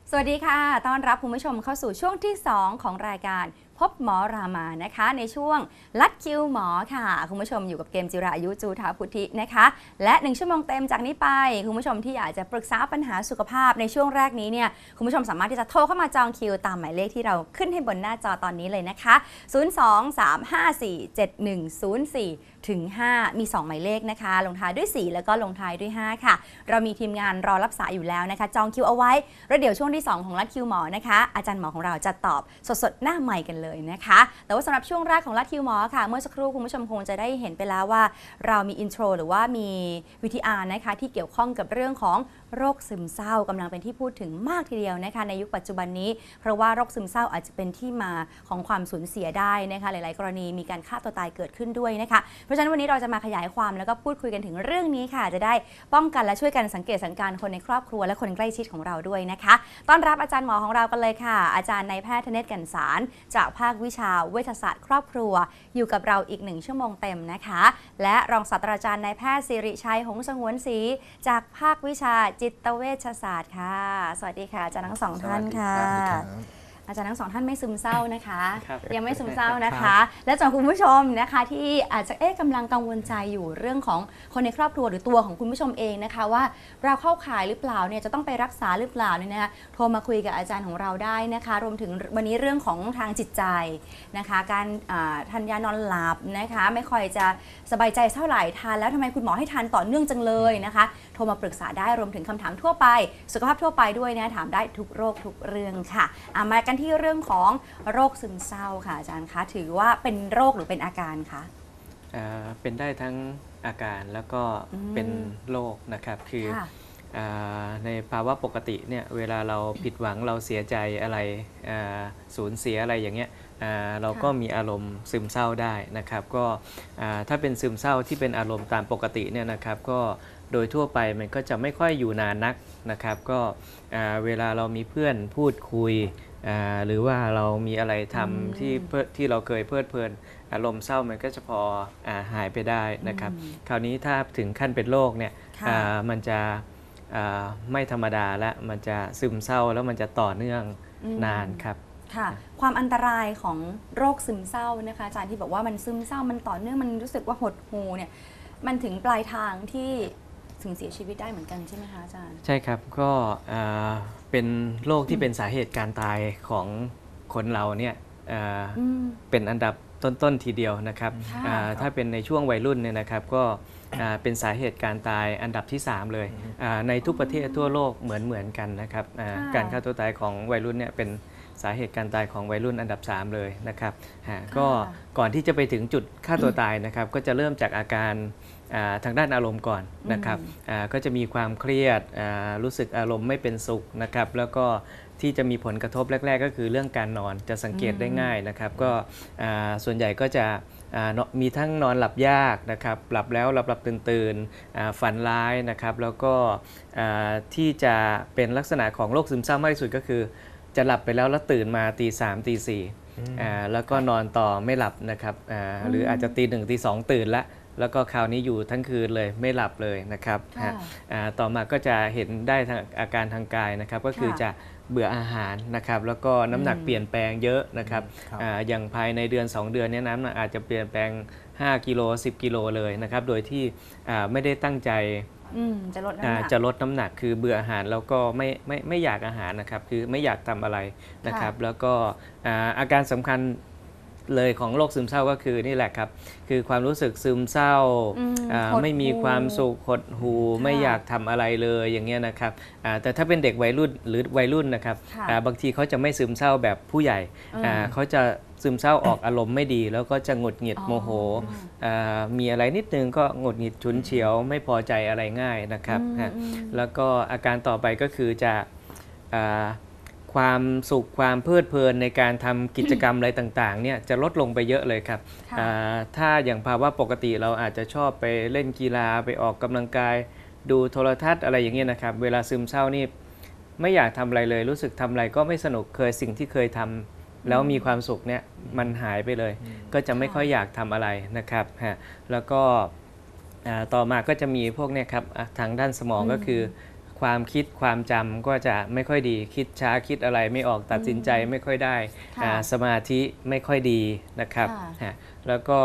สวัสดีค่ะต้อนรับคุณผู้ชมเข้าสู่ช่วงที่2ของรายการพบหมอรามานะคะในช่วงลัดคิวหมอค่ะคุณผู้ชมอยู่กับเกมจิรายุจูธาพุทธินะคะและ1ชั่วโมงเต็มจากนี้ไปคุณผู้ชมที่อยากจะปรึกษาปัญหาสุขภาพในช่วงแรกนี้เนี่ยคุณผู้ชมสามารถที่จะโทรเข้ามาจองคิวตามหมายเลขที่เราขึ้นให้บนหน้าจอตอนนี้เลยนะคะ023547104ถึง5มี2หมายเลขนะคะลงท้ายด้วย4แล้วก็ลงท้ายด้วย5ค่ะเรามีทีมงานรอรับสายอยู่แล้วนะคะจองคิวเอาไว้แล้วเดี๋ยวช่วงที่2ของลัดคิวหมอนะคะอาจารย์หมอของเราจะตอบสดๆหน้าไมค์กันเลยนะคะแต่ว่าสำหรับช่วงแรกของลัดคิวหมอค่ะเมื่อสักครู่คุณผู้ชมคงจะได้เห็นไปแล้วว่าเรามีอินโทรหรือว่ามีวิธีนะคะที่เกี่ยวข้องกับเรื่องของโรคซึมเศร้ากำลังเป็นที่พูดถึงมากทีเดียวนะคะในยุคปัจจุบันนี้เพราะว่าโรคซึมเศร้าอาจจะเป็นที่มาของความสูญเสียได้นะคะหลายๆกรณีมีการฆ่าตัวตายเกิดขึ้นด้วยนะคะเพราะฉะนั้นวันนี้เราจะมาขยายความแล้วก็พูดคุยกันถึงเรื่องนี้ค่ะจะได้ป้องกันและช่วยกันสังเกตสังการคนในครอบครัวและคนใกล้ชิดของเราด้วยนะคะต้อนรับอาจารย์หมอของเรากันเลยค่ะอาจารย์นายแพทย์ธเนศ กันสารจากภาควิชาเวชศาสตร์ครอบครัวอยู่กับเราอีก1ชั่วโมงเต็มนะคะและรองศาสตราจารย์นายแพทย์สิริชัยหงส์สงวนศรีจากภาควิชาจิตเวชศาสตร์ค่ะสวัสดีค่ะอาจารย์ทั้ง2ท่านค่ะอาจารย์ทั้ง2ท่านไม่ซึมเศร้านะคะยังไม่ซึมเศร้านะคะและสำหรับคุณผู้ชมนะคะที่อาจจะกำลังกังวลใจอยู่เรื่องของคนในครอบครัวหรือตัวของคุณผู้ชมเองนะคะว่าเราเข้าข่ายหรือเปล่าเนี่ยจะต้องไปรักษาหรือเปล่าเนี่ยนะคะโทรมาคุยกับอาจารย์ของเราได้นะคะรวมถึงวันนี้เรื่องของทางจิตใจนะคะการทานยานอนหลับนะคะไม่ค่อยจะสบายใจเท่าไหร่ทานแล้วทำไมคุณหมอให้ทานต่อเนื่องจังเลยนะคะโทรมาปรึกษาได้รวมถึงคำถามทั่วไปสุขภาพทั่วไปด้วยนะถามได้ทุกโรคทุกเรื่องค่ะมากันที่เรื่องของโรคซึมเศร้าค่ะอาจารย์คะถือว่าเป็นโรคหรือเป็นอาการคะเป็นได้ทั้งอาการแล้วก็เป็นโรคนะครับคือในภาวะปกติเนี่ยเวลาเราผิดหวังเราเสียใจอะไรสูญเสียอะไรอย่างเงี้ยเราก็มีอารมณ์ซึมเศร้าได้นะครับก็ถ้าเป็นซึมเศร้าที่เป็นอารมณ์ตามปกติเนี่ยนะครับก็โดยทั่วไปมันก็จะไม่ค่อยอยู่นานนักนะครับก็เวลาเรามีเพื่อนพูดคุยหรือว่าเรามีอะไรทำที่เราเคยเพลิดเพลินอารมณ์เศร้ามันก็จะพอหายไปได้นะครับคราวนี้ถ้าถึงขั้นเป็นโรคเนี่ยมันจะไม่ธรรมดาและมันจะซึมเศร้าแล้วมันจะต่อเนื่องนานครับค่ะความอันตรายของโรคซึมเศร้านะคะอาจารย์ที่บอกว่ามันซึมเศร้ามันต่อเนื่องมันรู้สึกว่าหดหู่เนี่ยมันถึงปลายทางที่ถึงเสียชีวิตได้เหมือนกันใช่ไหมคะอาจารย์ใช่ครับก็เป็นโรคที่เป็นสาเหตุการตายของคนเราเนี่ยเป็นอันดับต้นๆทีเดียวนะครับถ้าเป็นในช่วงวัยรุ่นเนี่ยนะครับก็เป็นสาเหตุการตายอันดับที่3เลยในทุกประเทศทั่วโลกเหมือนกันนะครับการฆ่าตัวตายของวัยรุ่นเนี่ยเป็นสาเหตุการตายของวัยรุ่นอันดับ3เลยนะครับก็ก่อนที่จะไปถึงจุดฆ่าตัวตายนะครับก็จะเริ่มจากอาการทางด้านอารมณ์ก่อนนะครับก็จะมีความเครียดรู้สึกอารมณ์ไม่เป็นสุขนะครับแล้วก็ที่จะมีผลกระทบแรกๆก็คือเรื่องการนอนจะสังเกตได้ง่ายนะครับก็ส่วนใหญ่ก็จะมีทั้งนอนหลับยากนะครับหลับแล้วหลับตื่นฝันร้ายนะครับแล้วก็ที่จะเป็นลักษณะของโรคซึมเศร้ามากที่สุดก็คือจะหลับไปแล้วตื่นมาตี 3 ตี 4แล้วก็นอนต่อไม่หลับนะครับหรืออาจจะตี 1 ตี 2ตื่นแล้วก็คราวนี้อยู่ทั้งคืนเลยไม่หลับเลยนะครับต่อมาก็จะเห็นได้ทางอาการทางกายนะครับก็คือจะเบื่ออาหารนะครับแล้วก็น้ำหนักเปลี่ยนแปลงเยอะนะครับอย่างภายในเดือน2 เดือนนี้น้ำหนักอาจจะเปลี่ยนแปลง5 กิโล10 กิโลเลยนะครับโดยที่ไม่ได้ตั้งใจจะลดน้ำหนักคือเบื่ออาหารแล้วก็ไม่อยากอาหารนะครับคือไม่อยากทำอะไรนะครับแล้วก็อาการสำคัญเลยของโรคซึมเศร้าก็คือนี่แหละครับคือความรู้สึกซึมเศร้าไม่มีความสุขหดหู่ไม่อยากทำอะไรเลยอย่างเงี้ยนะครับแต่ถ้าเป็นเด็กวัยรุ่นหรือวัยรุ่นนะครับบางทีเขาจะไม่ซึมเศร้าแบบผู้ใหญ่เขาจะซึมเศร้าออกอารมณ์ไม่ดีแล้วก็จะหงุดหงิดโมโหมีอะไรนิดนึงก็หงุดหงิดฉุนเฉียวไม่พอใจอะไรง่ายนะครับแล้วก็อาการต่อไปก็คือจะความสุขความเพลิดเพลินในการทำกิจกรรมอะไรต่างๆเนี่ยจะลดลงไปเยอะเลยครับถ้าอย่างภาวะปกติเราอาจจะชอบไปเล่นกีฬาไปออกกำลังกายดูโทรทัศน์อะไรอย่างเงี้ยนะครับเวลาซึมเศร้านี่ไม่อยากทำอะไรเลยรู้สึกทำอะไรก็ไม่สนุกสิ่งที่เคยทำแล้วมีความสุขเนี่ยมันหายไปเลยก็จะไม่ค่อยอยากทำอะไรนะครับแล้วก็ต่อมาก็จะมีพวกเนี่ยครับทางด้านสมองก็คือคความคิดความจำก็จะไม่ค่อยดีคิดช้าคิดอะไรไม่ออกตัดสินใจไม่ค่อยได้ค่ะสมาธิไม่ค่อยดีนะครับค่ะแล้วก็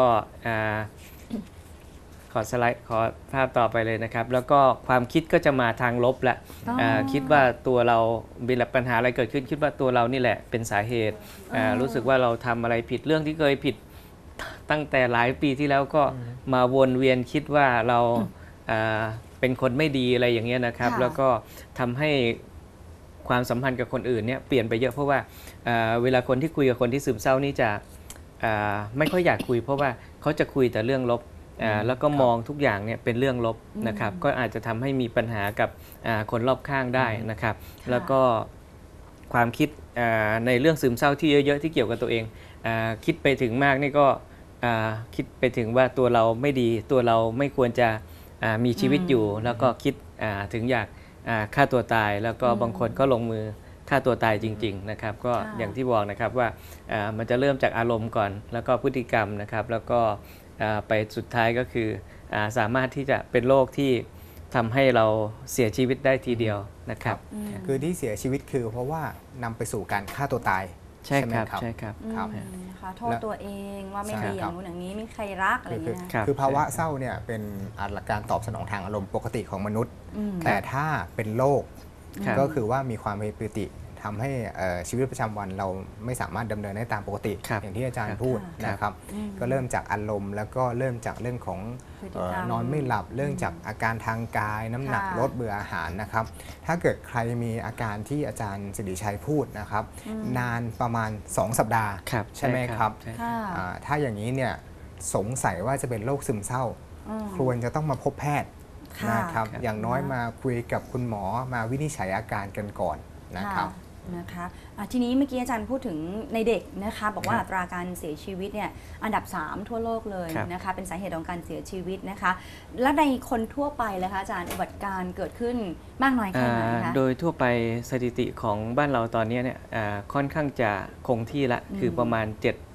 ขอสไลด์ขอภาพต่อไปเลยนะครับ แล้วก็ความคิดก็จะมาทางลบละ คิดว่าตัวเรามีปัญหาอะไรเกิดขึ้นคิดว่าตัวเรานี่แหละเป็นสาเหตุรู้สึกว่าเราทำอะไรผิดเรื่องที่เคยผิดตั้งแต่หลายปีที่แล้วก็มาวนเวียนคิดว่าเราเป็นคนไม่ดีอะไรอย่างเงี้ยนะครับค่ะแล้วก็ทำให้ความสัมพันธ์กับคนอื่นเนี่ยเปลี่ยนไปเยอะเพราะว่าเวลาคนที่คุยกับคนที่ซึมเศร้านี่จะไม่ค่อยอยากคุย เพราะว่าเขาจะคุยแต่เรื่องลบแล้วก็มองทุกอย่างเนี่ยเป็นเรื่องลบนะครับก็อาจจะทำให้มีปัญหากับคนรอบข้างได้นะครับ แล้วก็ความคิดในเรื่องซึมเศร้าที่เยอะๆที่เกี่ยวกับตัวเองคิดไปถึงมากนี่ก็คิดไปถึงว่าตัวเราไม่ดีตัวเราไม่ควรจะมีชีวิตอยู่ แล้วก็คิดถึงอยากฆ่าตัวตาย แล้วก็บางคนก็ลงมือฆ่าตัวตายจริงๆนะครับก็อย่างที่บอกนะครับว่ามันจะเริ่มจากอารมณ์ก่อนแล้วก็พฤติกรรมนะครับแล้วก็ไปสุดท้ายก็คือสามารถที่จะเป็นโรคที่ทำให้เราเสียชีวิตได้ทีเดียวนะครับคือที่เสียชีวิตคือเพราะว่านำไปสู่การฆ่าตัวตายใช่ครับไหมใช่ครับครับนะคะโทษตัวเองว่าไม่ใช่ดีอครัย่าบงนู้นอย่างนี้ไม่มีใครรักอะไรอย่างเงี้ยนะครับคือภาวะเศร้าเนี่ยเป็นอาการตอบสนองทางอารมณ์ปกติของมนุษย์ แต่ถ้าเป็นโรคครับก็คือว่ามีความผิดปกติทำให้ชีวิตประจำวันเราไม่สามารถดำเนินได้ตามปกติครับอย่างที่อาจารครัย์บพูดครับนะครับ ก็เริ่มจากอารมณ์ แล้วก็เริ่มจากเรื่องของพฤติกรรมนอนไม่หลับเรื่องจากอาการทางกาย น้ำหนักค่ะลดเบื่ออาหารนะครับ ถ้าเกิดใครมีอาการที่อาจารย์สิริชัยพูดนะครับ นานประมาณ 2 สัปดาห์ครับใช่ไหมครับใช่ค่ะถ้าอย่างนี้เนี่ยสงสัยว่าจะเป็นโรคซึมเศร้า ควรจะต้องมาพบแพทย์ค่ะนะครับครับอย่างน้อยมาคุยกับคุณหมอมาวินิจฉัยอาการกันก่อนนะครับนะคะทีนี้เมื่อกี้อาจารย์พูดถึงในเด็กนะคะบอกว่าอัตราการเสียชีวิตเนี่ยอันดับ 3 ทั่วโลกเลยครับนะคะเป็นสาเหตุของการเสียชีวิตนะคะ และในคนทั่วไปเลยคะอาจารย์อุบัติการณ์เกิดขึ้นมากน้อยแค่ไหนคะโดยทั่วไปสถิติของบ้านเราตอนนี้เนี่ยค่อนข้างจะคงที่ละคือประมาณ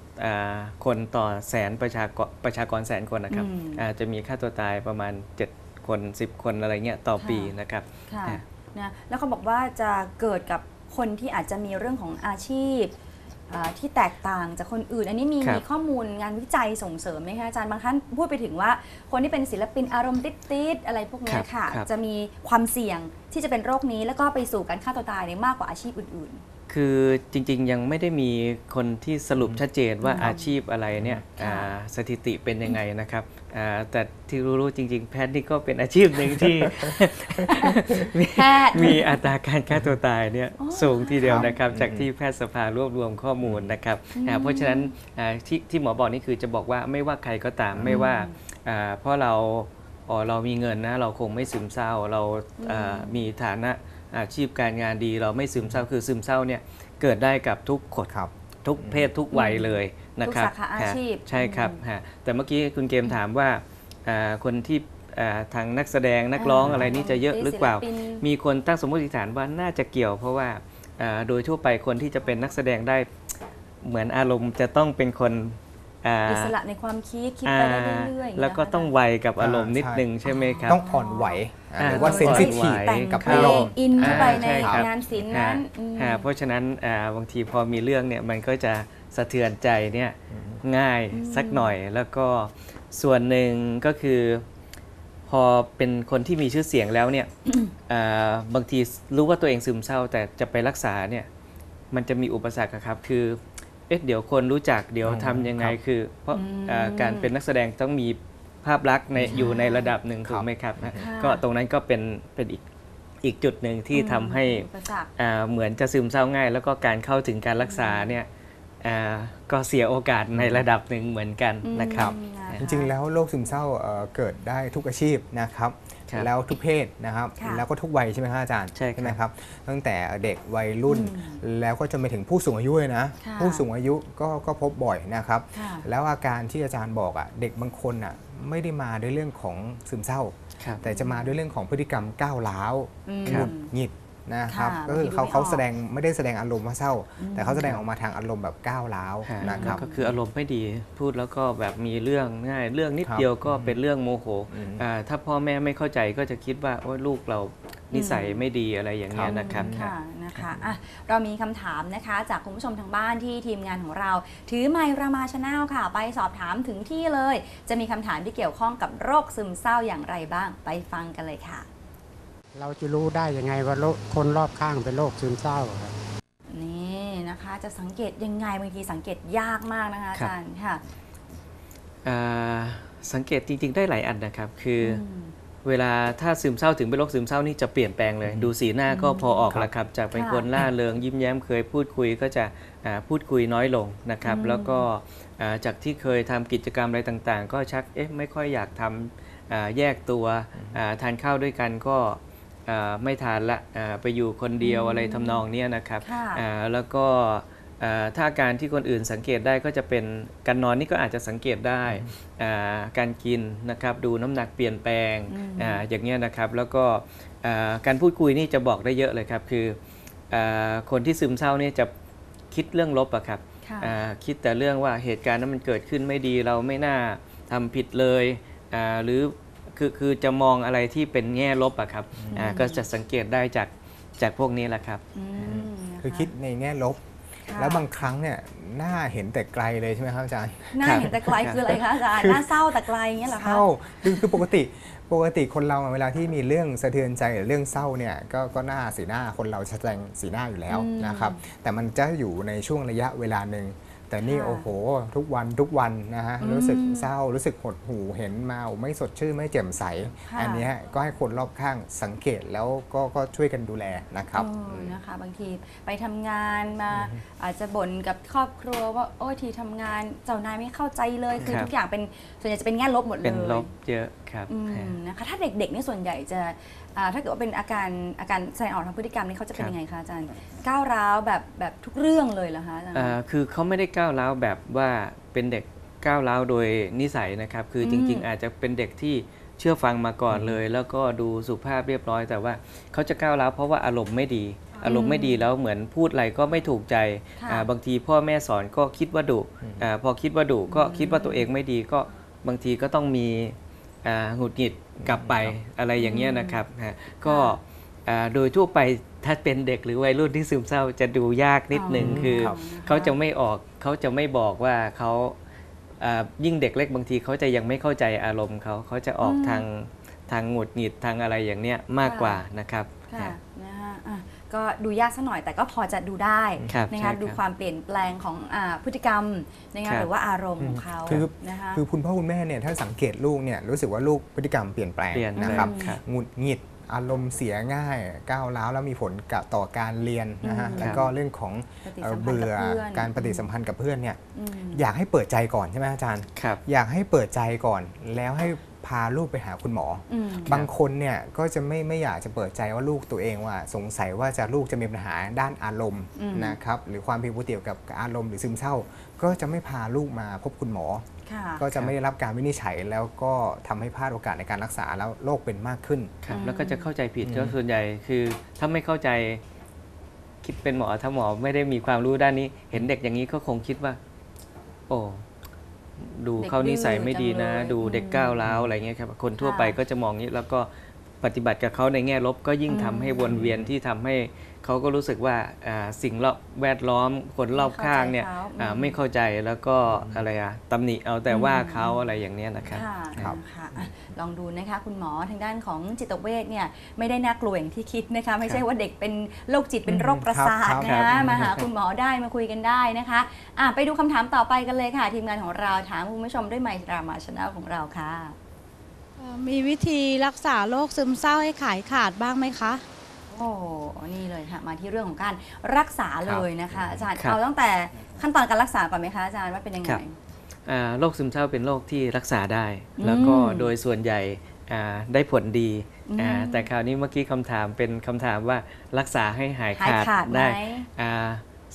7คนต่อแสนประชากรแสนคนนะครับจะมีค่าตัวตายประมาณ7คน10 คนอะไรเงี้ยต่อปีนะครับค่ะนะแล้วเขาบอกว่าจะเกิดกับคนที่อาจจะมีเรื่องของอาชีพที่แตกต่างจากคนอื่น อันนี้มีครับมีข้อมูลงานวิจัยส่งเสริมไหมคะอาจารย์บางท่านพูดไปถึงว่าคนที่เป็นศิลปินอารมณ์ติดๆอะไรพวกเนี้ยค่ะครับจะมีความเสี่ยงที่จะเป็นโรคนี้แล้วก็ไปสู่การฆ่าตัวตายเนี่ยมากกว่าอาชีพอื่นคือจริงๆยังไม่ได้มีคนที่สรุปชัดเจนว่าอาชีพอะไรเนี่ยสถิติเป็นยังไงนะครับแต่ที่รู้ๆจริงๆ แพทย์นี่ก็เป็นอาชีพหนึ่งที่ๆ แพทย์มีอัตราการฆ่าตัวตายเนี่ยสูงทีเดียวนะครับจากที่แพทยสภารวบรวมข้อมูลนะครับเพราะฉะนั้นที่หมอบอกนี่คือจะบอกว่าไม่ว่าใครก็ตามไม่ว่าเพราะเรามีเงินนะเราคงไม่ซึมเศร้าเรามีฐานะอาชีพการงานดีเราไม่ซึมเศร้าคือซึมเศร้าเนี่ยเกิดได้กับทุกคนครับทุกเพศทุกวัยเลยนะครับทุกสาขาอาชีพใช่ครับแต่เมื่อกี้คุณเกมถามว่าคนที่ทางนักแสดงนักร้องอะไรนี่จะเยอะหรือเปล่าศิลปินมีคนตั้งสมมติฐานว่าน่าจะเกี่ยว เพราะว่าโดยทั่วไปคนที่จะเป็นนักแสดงได้เหมือนอารมณ์จะต้องเป็นคนอิสระในความคิดไปได้เรื่อยๆแล้วก็ต้องไวกับอารมณ์นิดนึงใช่ไหมครับต้องอ่อนไหวหรือว่าต้องเซนซิทีฟอ่อนไหวแต่งกับเพลอารมงณ์อินเข้าไปในใช่ครับงานศิลป์นั้นเพราะฉะนั้นบางทีพอมีเรื่องเนี่ยมันก็จะสะเทือนใจเนี่ยง่ายสักหน่อย แล้วก็ส่วนหนึ่งก็คือพอเป็นคนที่มีชื่อเสียงแล้วเนี่ยบางทีรู้ว่าตัวเองซึมเศร้าแต่จะไปรักษาเนี่ยมันจะมีอุปสรรคอะครับคือเดี๋ยวคนรู้จักเดี๋ยวทำยังไงครับคือเพราะการเป็นนักแสดงต้องมีภาพลักษณ์อยู่ในระดับหนึ่งถูกไหมครับนะก็ตรงนั้นก็เป็นอีกจุดหนึ่งที่ทำให้อุปสรรคเหมือนจะซึมเศร้าง่าย แล้วก็การเข้าถึงการรักษาเนี่ยก็เสียโอกาสในระดับหนึ่งเหมือนกันนะครับจริงๆแล้วโรคซึมเศร้าเกิดได้ทุกอาชีพนะครับครับแล้วทุกเพศนะครับค่ะแล้วก็ทุกวัยใช่ไหมครับอาจารย์ใช่ครับไหมครับตั้งแต่เด็กวัยรุ่น แล้วก็จนไปถึงผู้สูงอายุเลยนะค่ะผู้สูงอายุก็พบบ่อยนะครับค่ะแล้วอาการที่อาจารย์บอกเด็กบางคนไม่ได้มาด้วยเรื่องของซึมเศร้าครับแต่จะมาด้วยเรื่องของพฤติกรรมก้าวร้าวอืมหงุดหงิดนะครับค่ะก็คือบางทีเขาดูไม่ออกเขาแสดงไม่ได้แสดงอารมณ์ว่าเศร้า แต่เขาแสดงออกมาทางอารมณ์แบบก้าวร้าวฮะนะครับก็คืออารมณ์ไม่ดีพูดแล้วก็แบบมีเรื่องง่ายเรื่องนิดครับเดียวก็เป็นเรื่องโมโหอืมถ้าพ่อแม่ไม่เข้าใจก็จะคิดว่าโอ้ยลูกเรานิสัยไม่ดีอะไรอย่างเงี้ยนะครับค่ะนะคะอ่ะเรามีคำถามนะคะจากคุณผู้ชมทางบ้านที่ทีมงานของเรา ถือไมค์รามาชาแนลค่ะ ไปสอบถามถึงที่เลย จะมีคำถามที่เกี่ยวข้องกับโรคซึมเศร้าอย่างไรบ้างไปฟังกันเลยค่ะเราจะรู้ได้ยังไงว่าคนรอบข้างเป็นโรคซึมเศร้าครับนี่นะคะจะสังเกตยังไงบางทีสังเกตยากมากนะคะอาจารย์ค่ะสังเกตจริงๆได้หลายอันนะครับคืออมเวลาถ้าซึมเศร้าถึงเป็นโรคซึมเศร้านี่จะเปลี่ยนแปลงเลย ดูสีหน้าก็พอออกแล้วครับจากเป็นค่ะคนล่าเริงยิ้มแย้มเคยพูดคุยก็จะพูดคุยน้อยลงนะครับ แล้วก็จากที่เคยทำกิจกรรมอะไรต่างๆ ก็ชักไม่ค่อยอยากทำแยกตัวทานข้าวด้วยกันก็ไม่ทานละไปอยู่คนเดียวอะไรทำนองเนี้ยนะครับค่ะแล้วก็ถ้าอาการที่คนอื่นสังเกตได้ก็จะเป็นการนอนนี่ก็อาจจะสังเกตได้การกินนะครับดูน้ำหนักเปลี่ยนแปลงอย่างเงี้ยนะครับแล้วก็การพูดคุยนี่จะบอกได้เยอะเลยครับคือคนที่ซึมเศร้านี่จะคิดเรื่องลบอะครับค่ะคิดแต่เรื่องว่าเหตุการณ์นั้นมันเกิดขึ้นไม่ดีเราไม่น่าทำผิดเลยหรือคือจะมองอะไรที่เป็นแง่ลบอะครับก็จะสังเกตได้จากพวกนี้แหละครับนะะคือคิดในแง่ลบค่ะแล้วบางครั้งเนี่ยหน้าเห็นแต่ไกลเลยใช่ไหมครับอาจารย์หน้าเห็นแต่ไกลคืออะไรคะอาจารย์หน้าเศร้าแต่ไกลอย่างเงี้ยเหรอเศคะร้าคือปกติคนเราเวลาที่มีเรื่องสะเทือนใจหรือเรื่องเศร้าเนี่ยก็หน้าสีหน้าคนเราแสดงสีหน้าอยู่แล้วนะครับแต่มันจะอยู่ในช่วงระยะเวลาหนึ่งแต่นี่ค่ะโอ้โหทุกวันนะฮะรู้สึกเศร้ารู้สึกหดหู่เห็นมาไม่สดชื่นไม่แจ่มใสค่ะอันเนี้ยก็ให้คนรอบข้างสังเกตแล้วก็ช่วยกันดูแลนะครับนะคะบางทีไปทำงานมาอาจจะบ่นกับครอบครัวว่าโอ้ยทีทำงานเจ้านายไม่เข้าใจเลยคือครับทุกอย่างเป็นส่วนใหญ่จะเป็นแง่ลบหมดเลยเป็นลบเยอะครับนะคะถ้าเด็กๆนี่ส่วนใหญ่จะถ้าเกิดว่าเป็นอาการแสดงออกทางพฤติกรรมนี่เขาจะเป็นยังไงคะอาจารย์ก้าวร้าวแบบทุกเรื่องเลยเหรอคะอาจารย์คือเขาไม่ได้ก้าวร้าวแบบว่าเป็นเด็กก้าวร้าวโดยนิสัยนะครับ คือจริง ๆ อาจจะเป็นเด็กที่เชื่อฟังมาก่อนเลย แล้วก็ดูสุภาพเรียบร้อย แต่ว่าเขาจะก้าวร้าวเพราะว่าอารมณ์ไม่ดี อารมณ์ไม่ดีแล้วเหมือนพูดอะไรก็ไม่ถูกใจค่ะบางทีพ่อแม่สอนก็คิดว่าดุพอคิดว่าดุก็คิดว่าตัวเองไม่ดีก็บางทีก็ต้องมีหงุดหงิดกลับไปอะไรอย่างเงี้ยนะครับก็โดยทั่วไปถ้าเป็นเด็กหรือวัยรุ่นที่ซึมเศร้าจะดูยากนิดหนึ่งคือครับเขาจะไม่ออกเขาจะไม่บอกว่าเขายิ่งเด็กเล็กบางทีเขาจะยังไม่เข้าใจอารมณ์เขาจะออกทางหงุดหงิดทางอะไรอย่างเนี้ยมากกว่านะครับค่ะนะฮะก็ดูยากสักหน่อยแต่ก็พอจะดูได้ครับนะใช่ครัคะบดูความเปลี่ยนแปลงของพฤติกรรมนะครัคะบหรือว่าอารมณ์ของเขาคือนะคะคือคุณพ่อคุณแม่เนี่ยถ้าสังเกตลูกเนี่ยรู้สึกว่าลูกพฤติกรรมเปลี่ยนแปลงเปลี่ยนนะครับครับหงุดหงิดอารมณ์เสียง่ายก้าวร้าวแล้วมีผลกับต่อการเรียนนะฮะแล้วก็เรื่องของปฏิสัมพันธ์กับเบื่อเพื่อนการปฏิสัมพันธ์กับเพื่อนเนี่ยอืมอยากให้เปิดใจก่อนใช่ไหมอาจารย์ครับอยากให้เปิดใจก่อนแล้วให้พาลูกไปหาคุณหมออืมบางคนเนี่ยก็จะไม่อยากจะเปิดใจว่าลูกตัวเองว่าสงสัยว่าลูกจะมีปัญหาด้านอารมณ์นะครับหรือความผิดปกติเกี่ยวกับอารมณ์หรือซึมเศร้า ก็จะไม่พาลูกมาพบคุณหมอค่ะก็จะไม่ได้รับการวินิจฉัยแล้วก็ทำให้พลาดโอกาสในการรักษาแล้วโรคเป็นมากขึ้นครับแล้วก็จะเข้าใจผิดก็ส่วนใหญ่คือถ้าไม่เข้าใจคิดเป็นหมอถ้าหมอไม่ได้มีความรู้ด้านนี้ เห็นเด็กอย่างนี้ก็คงคิดว่า โอ้ดูเขานิสัยไม่ดีนะ ดูเด็กก้าวร้าวอะไรเงี้ยครับคนทั่วไปก็จะมองนี้แล้วก็ปฏิบัติกับเขาในแง่ลบก็ยิ่งทำให้วนเวียนที่ทำให้เขาก็รู้สึกว่าสิ่งรอบแวดล้อมคนรอบข้างเนี่ยไม่เข้าใจแล้วก็อะไรตำหนิเอาแต่ว่าเขาอะไรอย่างเนี้ยนะครับค่ะครับนะคะลองดูนะคะคุณหมอทางด้านของจิตเวชเนี่ยไม่ได้น่ากลัวอย่างที่คิดนะคะไม่ใช่ว่าเด็กเป็นโรคจิตเป็นโรคประสาทครันะบมาหาคุณหมอได้มาคุยกันได้นะคะไปดูคำถามต่อไปกันเลยค่ะ ทีมงานของเราถามคุณผู้ชมด้วยไมค์รามาชาแนลของเราค่ะมีวิธีรักษาโรคซึมเศร้าให้ขายขาดบ้างไหมคะโอ้นี่เลยค่ะมาที่เรื่องของการรักษาเลยนะคะอาจารย์ครับเอาตั้งแต่ขั้นตอนการรักษาก่อนไหมคะอาจารย์ว่าเป็นยังไงครับ โรคซึมเศร้าเป็นโรคที่รักษาได้ แล้วก็โดยส่วนใหญ่ได้ผลดีแต่คราวนี้เมื่อกี้คำถามเป็นคำถามว่ารักษาให้หายหายขาดขาดไหมได้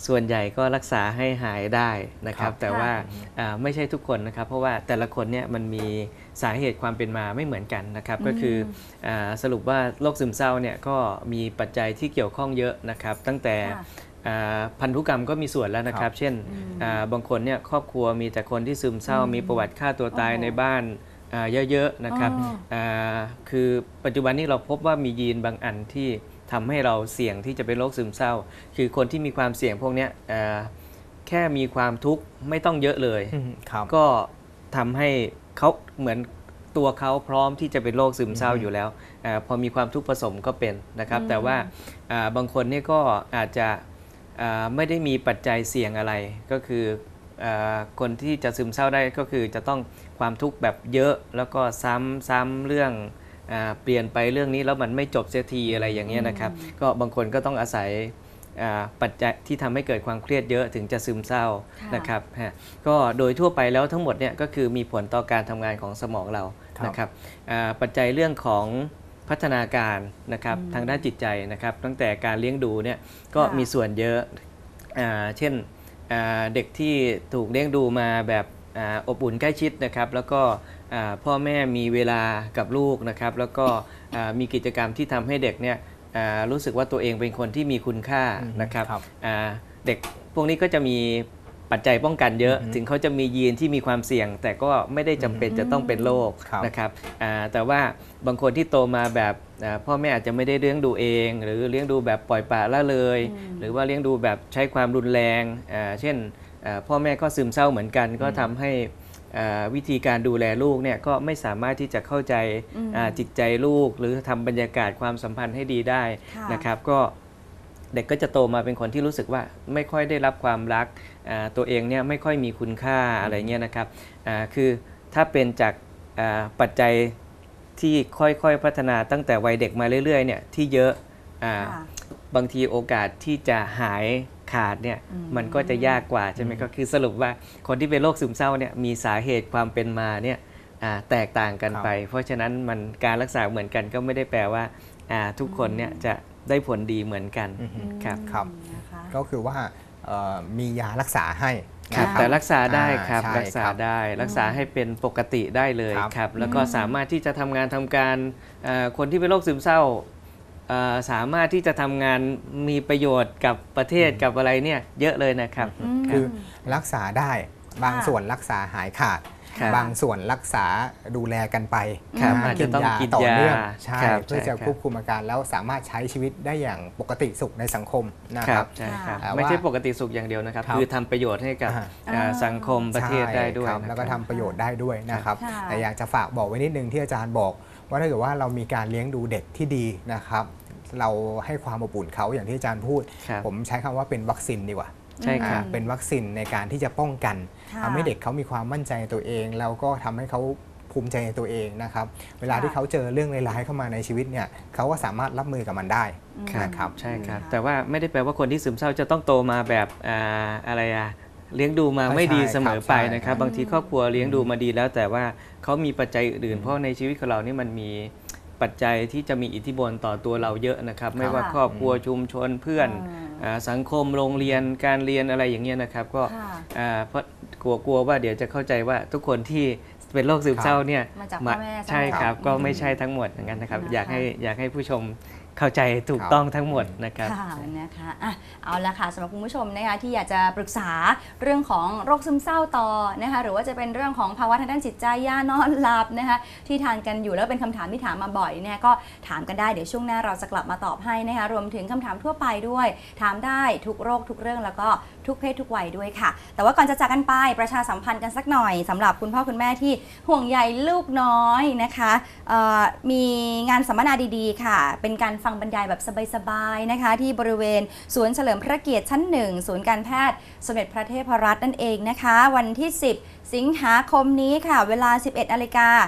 ส่วนใหญ่ก็รักษาให้หายได้นะครับครับแต่ว่าไม่ใช่ทุกคนนะครับเพราะว่าแต่ละคนเนี่ยมันมีสาเหตุความเป็นมาไม่เหมือนกันนะครับก็คือสรุปว่าโรคซึมเศร้าเนี่ยก็มีปัจจัยที่เกี่ยวข้องเยอะนะครับตั้งแต่พันธุกรรมก็มีส่วนแล้วนะครับเช่นบางคนเนี่ยครอบครัวมีแต่คนที่ซึมเศร้ามีประวัติฆ่าตัวตายในบ้านเยอะๆนะครับคือปัจจุบันนี้เราพบว่ามียีนบางอันที่ทำให้เราเสี่ยงที่จะเป็นโรคซึมเศร้าคือคนที่มีความเสี่ยงพวกนี้แค่มีความทุกข์ไม่ต้องเยอะเลยก็ทำให้เขาเหมือนตัวเขาพร้อมที่จะเป็นโรคซึมเศร้าอยู่แล้วพอมีความทุกข์ผสมก็เป็นนะครับแต่ว่าบางคนเนี่ยก็อาจจะไม่ได้มีปัจจัยเสี่ยงอะไรก็คือคนที่จะซึมเศร้าได้ก็คือจะต้องความทุกข์แบบเยอะแล้วก็ซ้ำเรื่องเปลี่ยนไปเรื่องนี้แล้วมันไม่จบเสียทีอะไรอย่างเงี้ยนะครับก็บางคนก็ต้องอาศัยปัจจัยที่ทำให้เกิดความเครียดเยอะถึงจะซึมเศร้านะครับก็โดยทั่วไปแล้วทั้งหมดเนี่ยก็คือมีผลต่อการทำงานของสมองเรานะครับปัจจัยเรื่องของพัฒนาการนะครับทางด้านจิตใจนะครับตั้งแต่การเลี้ยงดูเนี่ยก็มีส่วนเยอะเช่นเด็กที่ถูกเลี้ยงดูมาแบบอบอุ่นใกล้ชิดนะครับแล้วก็พ่อแม่มีเวลากับลูกนะครับแล้วก็มีกิจกรรมที่ทำให้เด็กเนี่ยรู้สึกว่าตัวเองเป็นคนที่มีคุณค่านะครับเด็กพวกนี้ก็จะมีปัจจัยป้องกันเยอะถึงเขาจะมียีนที่มีความเสี่ยงแต่ก็ไม่ได้จำเป็นจะต้องเป็นโรคนะครับแต่ว่าบางคนที่โตมาแบบพ่อแม่อาจจะไม่ได้เลี้ยงดูเองหรือเลี้ยงดูแบบปล่อยปละละเลยหรือว่าเลี้ยงดูแบบใช้ความรุนแรงเช่นพ่อแม่ก็ซึมเศร้าเหมือนกันก็ทำให้วิธีการดูแลลูกเนี่ยก็ไม่สามารถที่จะเข้าใจจิตใจลูกหรือทำบรรยากาศความสัมพันธ์ให้ดีได้นะครับก็เด็กก็จะโตมาเป็นคนที่รู้สึกว่าไม่ค่อยได้รับความรักตัวเองเนี่ยไม่ค่อยมีคุณค่าอะไรเงี้ยนะครับคือถ้าเป็นจากปัจจัยที่ค่อยๆพัฒนาตั้งแต่วัยเด็กมาเรื่อยๆเนี่ยที่เยอะบางทีโอกาสที่จะหายขาดเนี่ยมันก็จะยากกว่าใช่ไหมก็คือสรุปว่าคนที่เป็นโรคซึมเศร้าเนี่ยมีสาเหตุความเป็นมาเนี่ยแตกต่างกันไปเพราะฉะนั้นมันการรักษาเหมือนกันก็ไม่ได้แปลว่าทุกคนเนี่ยจะได้ผลดีเหมือนกันครับก็คือว่ามียารักษาให้แต่รักษาได้ครับรักษาได้รักษาให้เป็นปกติได้เลยครับแล้วก็สามารถที่จะทำงานทำการคนที่เป็นโรคซึมเศร้าสามารถที่จะทำงานมีประโยชน์กับประเทศกับอะไรเนี่ยเยอะเลยนะครับคือรักษาได้บางส่วนรักษาหายขาดบางส่วนรักษาดูแลกันไปกินยาต่อเนื่องใช่เพื่อจะควบคุมอาการแล้วสามารถใช้ชีวิตได้อย่างปกติสุขในสังคมนะครับใช่ครับไม่ใช่ปกติสุขอย่างเดียวนะครับคือทำประโยชน์ให้กับสังคมประเทศได้ด้วยแล้วก็ทำประโยชน์ได้ด้วยนะครับแต่อยากจะฝากบอกไว้นิดนึงที่อาจารย์บอกว่าถ้าเกิดว่าเรามีการเลี้ยงดูเด็กที่ดีนะครับเราให้ความอบอุ่นเขาอย่างที่อาจารย์พูดผมใช้คำว่าเป็นวัคซีนดีกว่าใช่ครับเป็นวัคซีนในการที่จะป้องกันทำให้เด็กเขามีความมั่นใจในตัวเองแล้วก็ทำให้เขาภูมิใจในตัวเองนะครับเวลาที่เขาเจอเรื่องร้ายๆเข้ามาในชีวิตเนี่ยเขาก็สามารถรับมือกับมันได้นะครับใช่ครับแต่ว่าไม่ได้แปลว่าคนที่ซึมเศร้าจะต้องโตมาแบบอะไรเลี้ยงดูมาไม่ดีเสมอไปนะครับบางทีครอบครัวเลี้ยงดูมาดีแล้วแต่ว่าเขามีปัจจัยอื่นเพราะในชีวิตของเรานี่มันมีปัจจัยที่จะมีอิทธิพลต่อตัวเราเยอะนะครับไม่ว่าครอบครัวชุมชนเพื่อนสังคมโรงเรียนการเรียนอะไรอย่างเงี้ยนะครับก็เพราะกลัวว่าเดี๋ยวจะเข้าใจว่าทุกคนที่เป็นโรคซึมเศร้าเนี่ยใช่ครับก็ไม่ใช่ทั้งหมดอย่างนั้นนะครับอยากให้ผู้ชมเข้าใจถูกต้องทั้งหมดนะครับนะคะเอาละค่ะสำหรับคุณผู้ชมนะคะที่อยากจะปรึกษาเรื่องของโรคซึมเศร้าต่อนะคะหรือว่าจะเป็นเรื่องของภาวะทางด้านจิตใจยานอนหลับนะคะที่ทานกันอยู่แล้วเป็นคำถามที่ถามมาบ่อยเนี่ยก็ถามกันได้เดี๋ยวช่วงหน้าเราจะกลับมาตอบให้นะคะรวมถึงคำถามทั่วไปด้วยถามได้ทุกโรคทุกเรื่องแล้วก็ทุกเพศทุกวัยด้วยค่ะแต่ว่าก่อนจะจากกันไปประชาสัมพันธ์กันสักหน่อยสำหรับคุณพ่อคุณแม่ที่ห่วงใยลูกน้อยนะคะมีงานสัมมนาดีๆค่ะเป็นการฟังบรรยายแบบสบายๆนะคะที่บริเวณสวนเฉลิมพระเกียรติชั้น1ศูนย์การแพทย์สมเด็จพระเทพรัตน์นั่นเองนะคะวันที่10สิงหาคมนี้ค่ะเวลา 11:00 น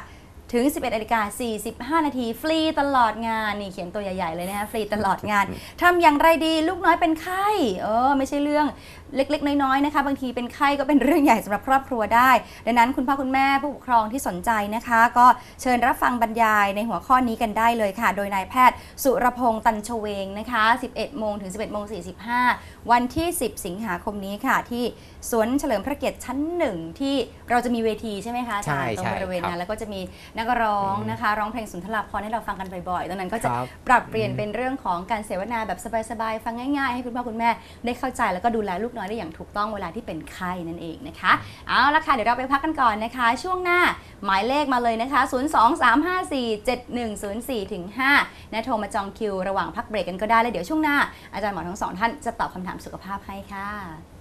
ถึง 11 นาฬิกา 45 นาทีฟรีตลอดงานนี่เขียนตัวใหญ่ๆเลยนะคะฟรีตลอดงานทำอย่างไรดีลูกน้อยเป็นไข้ไม่ใช่เรื่องเล็กๆน้อยๆนะคะบางทีเป็นไข้ก็เป็นเรื่องใหญ่สำหรับครอบครัวได้ดังนั้นคุณพ่อคุณแม่ผู้ปกครองที่สนใจนะคะก็เชิญรับฟังบรรยายในหัวข้อนี้กันได้เลยค่ะโดยนายแพทย์สุรพงษ์ตันชเวงนะคะ 11 โมงถึง 11 โมง 45 วันที่ 10 สิงหาคมนี้ค่ะที่สวนเฉลิมพระเกียรติชั้น 1 ที่เราจะมีเวทีใช่ไหมคะอาจารย์ตรงบริเวณนั้นแล้วก็จะมีนักร้องนะคะร้องเพลงสุนทรภพให้เราฟังกันบ่อยๆตรงนั้นก็จะปรับเปลี่ยนเป็นเรื่องของการเสวนาแบบสบายๆฟังง่ายๆให้คุณพ่อคุณแม่ได้เข้าใจแล้วก็ดูแลลูกน้อยได้อย่างถูกต้องเวลาที่เป็นไข้นั่นเองนะคะเอาละค่ะเดี๋ยวเราไปพักกันก่อนนะคะช่วงหน้าหมายเลขมาเลยนะคะ 023547104-5 นะโทรมาจองคิวระหว่างพักเบรกกันก็ได้แล้วเดี๋ยวช่วงหน้าอาจารย์หมอทั้งสองท่านจะตอบคำถามสุขภาพให้ค่ะ